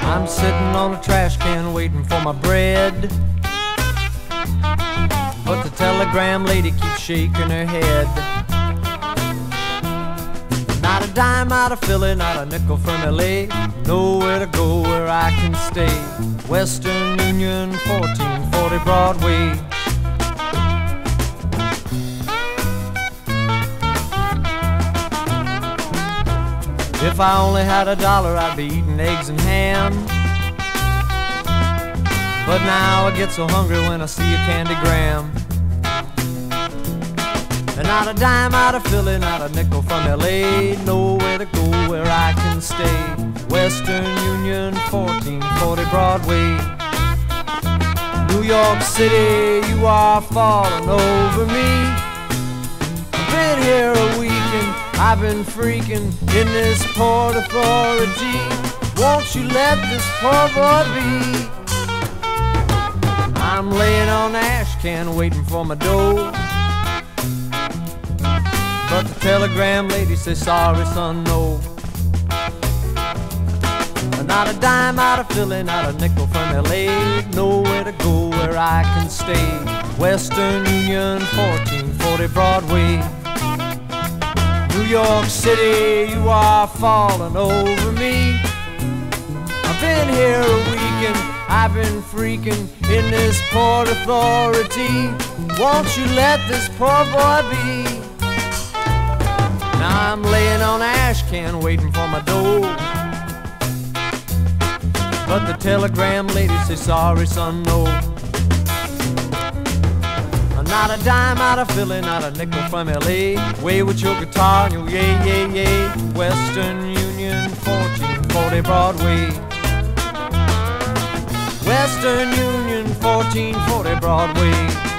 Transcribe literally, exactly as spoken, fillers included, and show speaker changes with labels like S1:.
S1: I'm sitting on a trash can waiting for my bread, but the telegram lady keeps shaking her head. Not a dime out of Philly, not a nickel from L A, nowhere to go where I can stay. Western Union, fourteen forty Broadway. If I only had a dollar, I'd be eating eggs and ham, but now I get so hungry when I see a candygram. And not a dime out of Philly, not a nickel from L A, nowhere to go where I can stay. Western Union, fourteen forty Broadway. New York City, you are falling over me. I've been here a week and I've been freaking in this Port Authority. Won't you let this poor boy be? I'm laying on the ash can waiting for my dough, but the telegram lady says, sorry son, no. Not a dime out of Philly, not a nickel from L A, nowhere to go where I can stay. Western Union, fourteen forty Broadway. New York City, you are falling over me. I've been here a week and I've been freaking in this Port Authority. Won't you let this poor boy be? Now I'm laying on an ash can waiting for my dough, but the telegram lady says, sorry son, no. Not a dime out of Philly, not a nickel from L A. Way with your guitar and your yay, yay, yay. Western Union, fourteen forty Broadway. Western Union, fourteen forty Broadway.